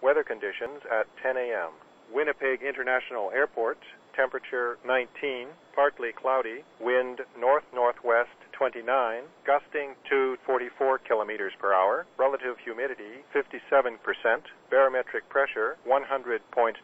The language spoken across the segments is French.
Weather conditions at 10 a.m. Winnipeg International Airport, temperature 19, partly cloudy, wind north-northwest 29, gusting to 44 kilometers per hour, relative humidity 57%, barometric pressure 100.9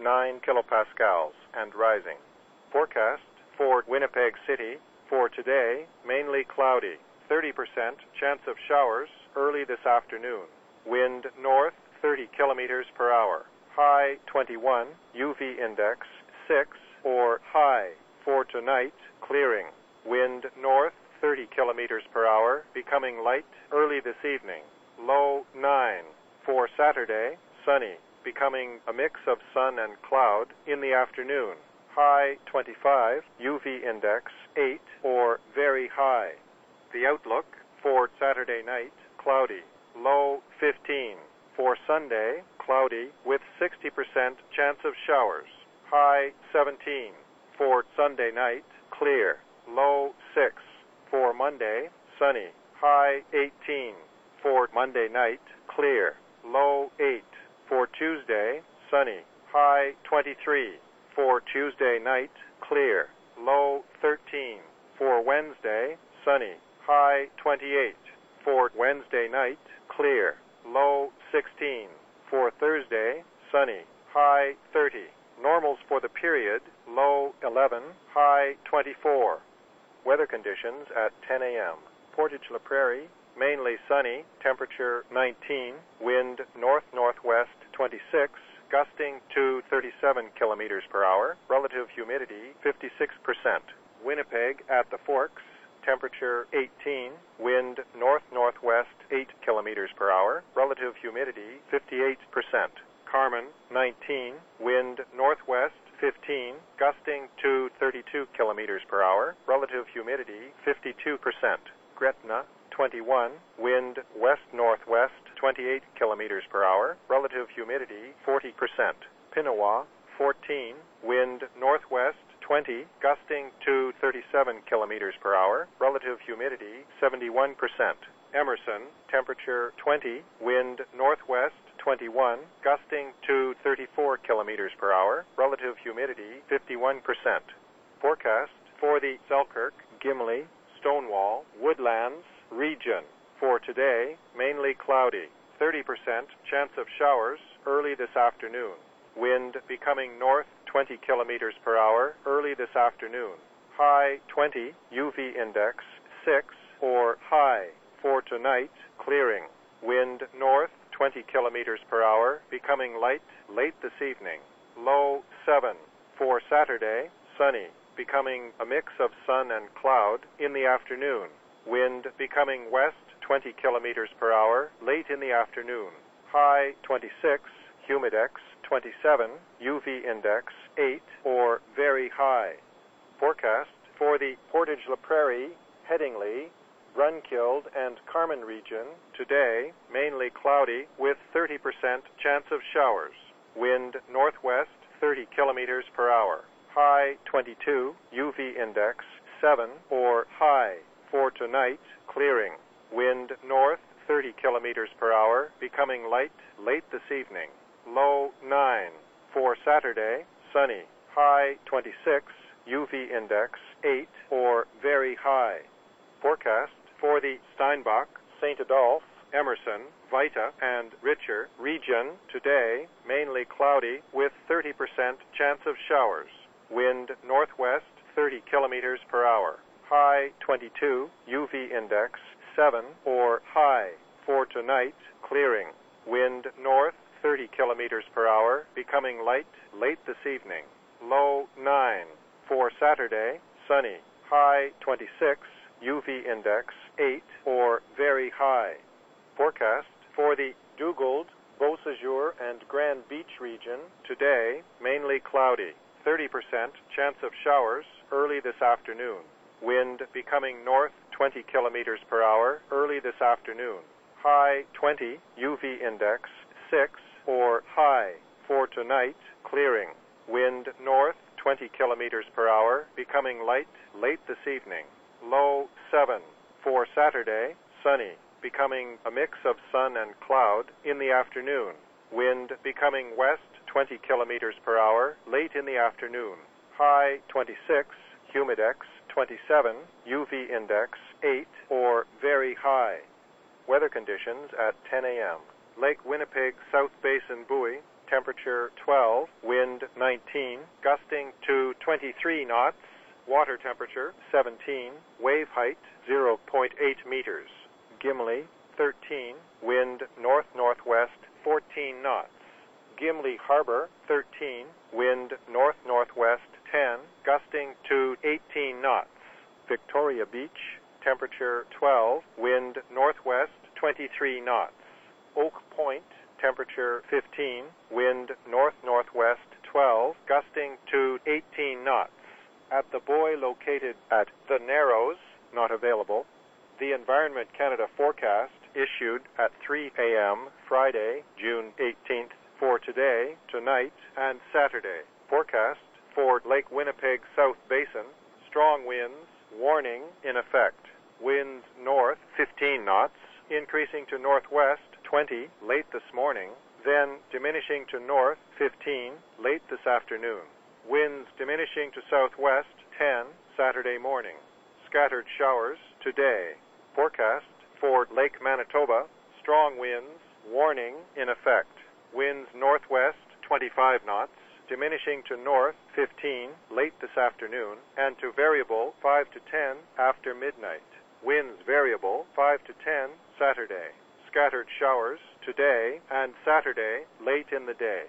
kilopascals and rising. Forecast for Winnipeg City for today, mainly cloudy, 30% chance of showers early this afternoon, wind north 30 kilometers per hour, high 21, UV index 6, or high for tonight, clearing, wind north 30 kilometers per hour, becoming light early this evening, low 9. For Saturday, sunny, becoming a mix of sun and cloud in the afternoon, high 25, UV index 8, or very high. The outlook for Saturday night, cloudy, low 15. For Sunday, cloudy with 60% chance of showers, high 17. For Sunday night, clear, low 6. For Monday, sunny, high 18. For Monday night, clear, low 8. For Tuesday, sunny, high 23. For Tuesday night, clear, low 13. For Wednesday, sunny, high 28. For Wednesday night, clear, low 16. For Thursday, sunny, high 30. Normals for the period, low 11, high 24. Weather conditions at 10 a.m. Portage La Prairie, mainly sunny, temperature 19, wind north-northwest 26, gusting to 37 kilometers per hour, relative humidity 56%. Winnipeg at the Forks, temperature 18, wind north-northwest 8 kilometers per hour, relative humidity 58%. Carman 19, wind northwest 15, gusting to 32 kilometers per hour, relative humidity 52%. Gretna 21, wind west-northwest 28 kilometers per hour, relative humidity 40%. Pinawa 14, wind northwest 20, gusting to 37 kilometers per hour, relative humidity 71%. Emerson, temperature 20, wind northwest 21, gusting to 34 kilometers per hour, relative humidity 51%. Forecast for the Selkirk, Gimli, Stonewall, Woodlands region. For today, mainly cloudy, 30% chance of showers early this afternoon. Wind becoming north 20 kilometers per hour early this afternoon. High 20, UV index 6, or high. For tonight, clearing. Wind north 20 kilometers per hour, becoming light late this evening. Low 7. For Saturday, sunny, becoming a mix of sun and cloud in the afternoon. Wind becoming west 20 kilometers per hour late in the afternoon. High 26, humidex 27, UV index 8, or very high. Forecast for the Portage La Prairie, Headingley, Brunkild, and Carman region. Today, mainly cloudy with 30% chance of showers. Wind northwest 30 kilometers per hour. High 22, UV index 7, or high. For tonight, clearing. Wind north 30 kilometers per hour, becoming light late this evening. Low 9. For Saturday, sunny. High 26, UV index 8, or very high. Forecast for the Steinbach, St. Adolphe, Emerson, Vita, and Richer region. Today, mainly cloudy with 30% chance of showers. Wind northwest 30 kilometers per hour. High 22, UV index 7, or high. For tonight, clearing. Wind north 30 kilometers per hour, becoming light late this evening. Low 9. For Saturday, sunny. High 26, UV index 8, or very high. Forecast for the Dugald, Beausejour, and Grand Beach region. Today, mainly cloudy. 30% chance of showers early this afternoon. Wind becoming north 20 kilometers per hour early this afternoon. High 20, UV index 6, or high. For tonight, clearing. Wind north 20 kilometers per hour, becoming light late this evening. Low 7. For Saturday, sunny, becoming a mix of sun and cloud in the afternoon. wind becoming west 20 kilometers per hour late in the afternoon. High 26, humidex 27, UV index 8 or very high. Weather conditions at 10 a.m. Lake Winnipeg South Basin buoy, temperature 12, wind 19, gusting to 23 knots, water temperature 17, wave height 0.8 meters. Gimli 13, wind north-northwest 14 knots. Gimli Harbor 13, wind north-northwest 10, gusting to 18 knots. Victoria Beach, temperature 12, wind northwest 23 knots. Oak Point, temperature 15, wind north-northwest 12, gusting to 18 knots. At the buoy located at the Narrows, not available. The Environment Canada forecast issued at 3 a.m. Friday, June 18th for today, tonight, and Saturday. Forecast for Lake Winnipeg South Basin, strong winds, warning in effect. Winds north 15 knots, increasing to northwest 20 late this morning, then diminishing to north 15 late this afternoon. Winds diminishing to southwest 10 Saturday morning. Scattered showers today. Forecast for Lake Manitoba, strong winds, warning in effect. Winds northwest 25 knots, diminishing to north 15 late this afternoon, and to variable 5 to 10 after midnight. Winds variable 5 to 10 Saturday. Scattered showers today and Saturday late in the day.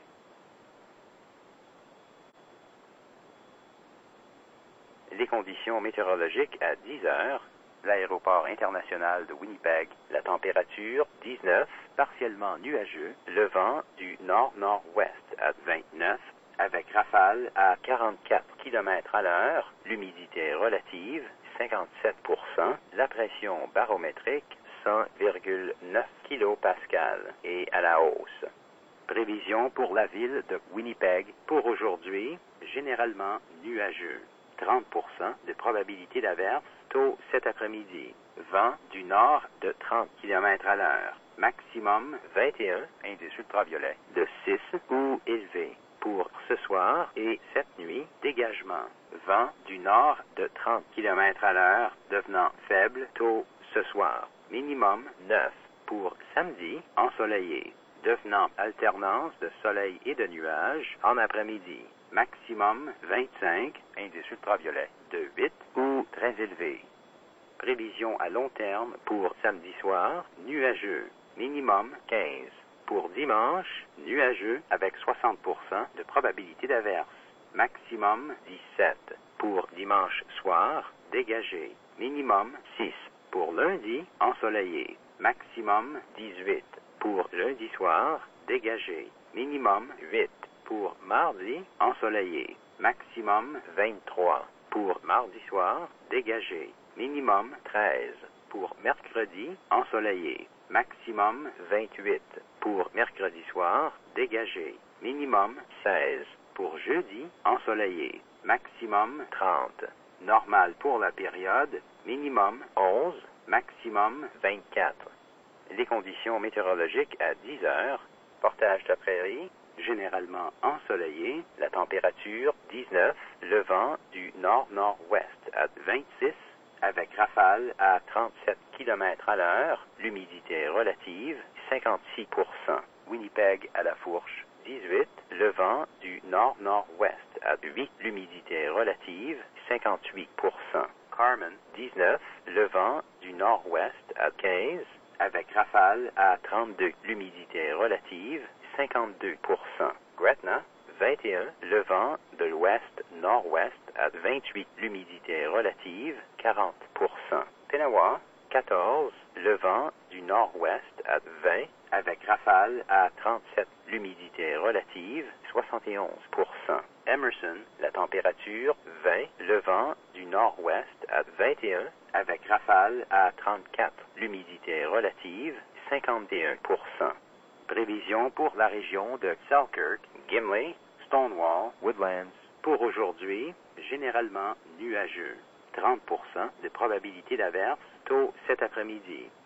Les conditions météorologiques à 10 heures. L'aéroport international de Winnipeg, la température 19, partiellement nuageux, le vent du nord-nord-ouest à 29, avec rafale à 44 km à l'heure, l'humidité relative 57%, la pression barométrique 100,9 kPa et à la hausse. Prévision pour la ville de Winnipeg pour aujourd'hui, généralement nuageux. 30% de probabilité d'averse tôt cet après-midi. Vent du nord de 30 km à l'heure. Maximum 21, indice ultraviolet, de 6 ou élevé. Pour ce soir et cette nuit, dégagement. Vent du nord de 30 km à l'heure devenant faible tôt ce soir. Minimum 9. Pour samedi, ensoleillé. Devenant alternance de soleil et de nuages en après-midi. Maximum 25, indice ultraviolet, de 8 ou très élevé. Prévision à long terme pour samedi soir, nuageux. Minimum 15. Pour dimanche, nuageux avec 60% de probabilité d'averse. Maximum 17. Pour dimanche soir, dégagé. Minimum 6. Pour lundi, ensoleillé. Maximum 18. Pour lundi soir, dégagé. Minimum 8. Pour mardi, ensoleillé. Maximum 23. Pour mardi soir, dégagé. Minimum 13. Pour mercredi, ensoleillé. Maximum 28. Pour mercredi soir, dégagé. Minimum 16. Pour jeudi, ensoleillé. Maximum 30. Normal pour la période, minimum 11, maximum 24. Les conditions météorologiques à 10 heures. Portage de prairie, généralement ensoleillé, la température 19, le vent du nord-nord-ouest à 26, avec rafale à 37 km à l'heure, l'humidité relative 56%. Winnipeg à la fourche 18, le vent du nord-nord-ouest à 8, l'humidité relative 58%. Carmen 19, le vent du nord-ouest à 15, avec rafale à 32, l'humidité relative 52%. Gretna 21, le vent de l'ouest-nord-ouest à 28, l'humidité relative 40%. Pinawa 14, le vent du nord-ouest à 20, avec rafale à 37, l'humidité relative 71%. Emerson, la température 20, le vent du nord-ouest à 21, avec rafale à 34, l'humidité relative 51%. Prévision pour la région de Selkirk, Gimli, Stonewall, Woodlands. Pour aujourd'hui, généralement nuageux. 30% de probabilité d'averse tôt cet après-midi.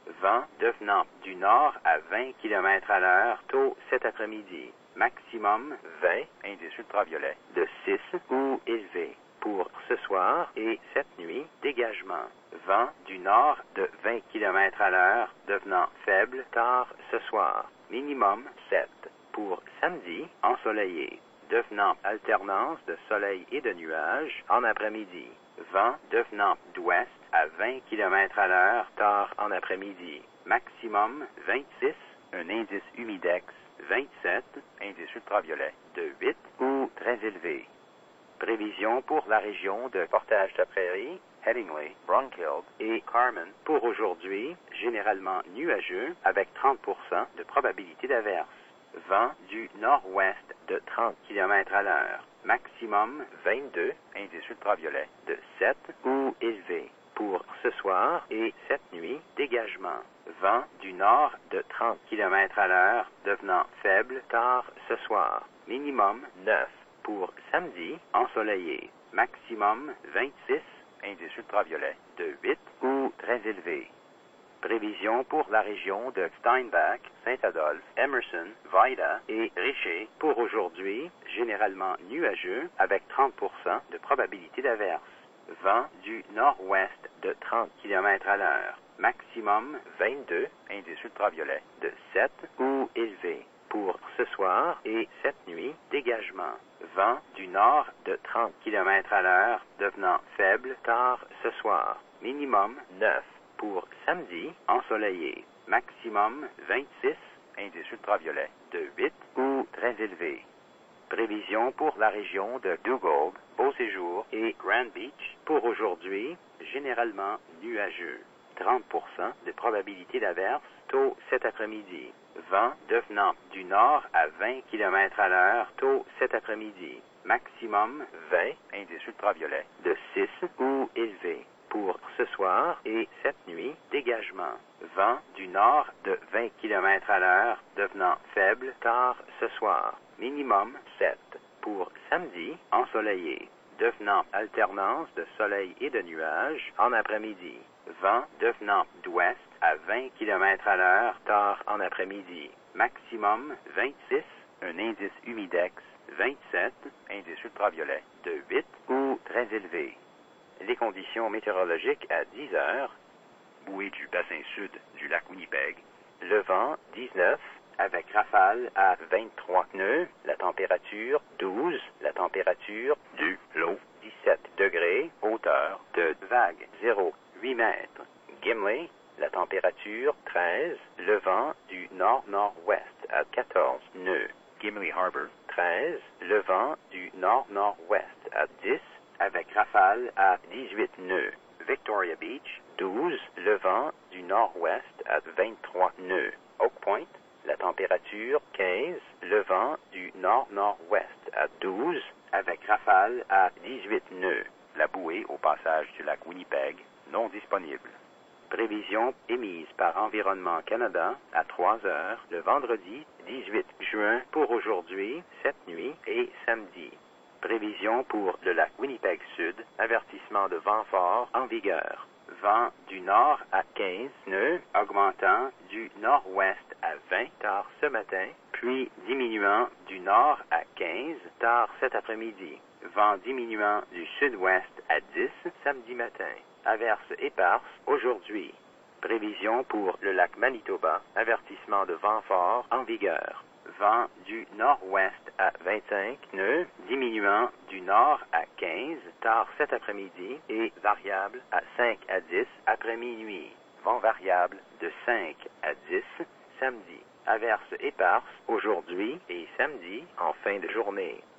Vent devenant du nord à 20 km à l'heure tôt cet après-midi. Maximum 20, indice ultraviolet, de 6 ou élevé. Pour ce soir et cette nuit, dégagement. Vent du nord de 20 km à l'heure devenant faible tard ce soir. Minimum 7. Pour samedi, ensoleillé. Devenant alternance de soleil et de nuages en après-midi. Vent devenant d'ouest à 20 km à l'heure tard en après-midi. Maximum 26, un indice humidex 27, indice ultraviolet de 8 ou très élevé. Prévision pour la région de Portage-la-Prairie, Headingley, Brunkild et Carman pour aujourd'hui, généralement nuageux avec 30% de probabilité d'averse. Vent du nord-ouest de 30 km à l'heure. Maximum 22, indice ultraviolet de 7 ou élevé. Pour ce soir et cette nuit, dégagement. Vent du nord de 30 km à l'heure devenant faible tard ce soir. Minimum 9. Pour samedi, ensoleillé. Maximum 26, indice ultraviolet de 8 ou très élevé. Prévision pour la région de Steinbach, Saint-Adolphe, Emerson, Vida et Richer pour aujourd'hui, généralement nuageux avec 30% de probabilité d'averse. Vent du nord-ouest de 30 km à l'heure. Maximum 22, indice ultraviolet de 7 ou élevé. Pour ce soir et cette nuit, dégagement. Vent du nord de 30 km à l'heure devenant faible tard ce soir. Minimum 9. Pour samedi, ensoleillé. Maximum 26, indice ultraviolet de 8 ou très élevé. Prévision pour la région de Dugald, Beau-Séjour et Grand Beach pour aujourd'hui, généralement nuageux. 30% de probabilité d'averse tôt cet après-midi. Vent devenant du nord à 20 km à l'heure tôt cet après-midi. Maximum 20, indice ultraviolet de 6 ou élevé. Pour ce soir et cette nuit, dégagement. Vent du nord de 20 km à l'heure devenant faible tard ce soir. Minimum 7. Pour samedi, ensoleillé. Devenant alternance de soleil et de nuages en après-midi. Vent devenant d'ouest à 20 km à l'heure tard en après-midi. Maximum 26, un indice humidex 27, indice ultraviolet de 8 ou très élevé. Les conditions météorologiques à 10 heures, bouée du bassin sud du lac Winnipeg, le vent 19, avec rafale à 23 nœuds, la température 12, la température du l'eau 17 degrés, hauteur de vague 0,8 mètres. Gimli, la température 13, le vent du nord-nord-ouest à 14 nœuds. Gimli Harbor 13, le vent du nord-nord-ouest à 10, avec rafale à 18 nœuds. Victoria Beach, 12, le vent du nord-ouest à 23 nœuds. Oak Point, la température 15, le vent du nord-nord-ouest à 12, avec rafale à 18 nœuds. La bouée au passage du lac Winnipeg, non disponible. Prévision émise par Environnement Canada à 3 heures le vendredi 18 juin pour aujourd'hui, cette nuit et samedi. Prévision pour le lac Winnipeg Sud, avertissement de vent fort en vigueur. Vent du nord à 15 nœuds, augmentant du nord-ouest à 20 tard ce matin, puis diminuant du nord à 15 tard cet après-midi. Vent diminuant du sud-ouest à 10 samedi matin. Averse éparse aujourd'hui. Prévision pour le lac Manitoba, avertissement de vent fort en vigueur. Vent du nord-ouest à 25 nœuds, diminuant du nord à 15 tard cet après-midi et variable à 5 à 10 après minuit. Vent variable de 5 à 10 samedi. Averse éparse aujourd'hui et samedi en fin de journée.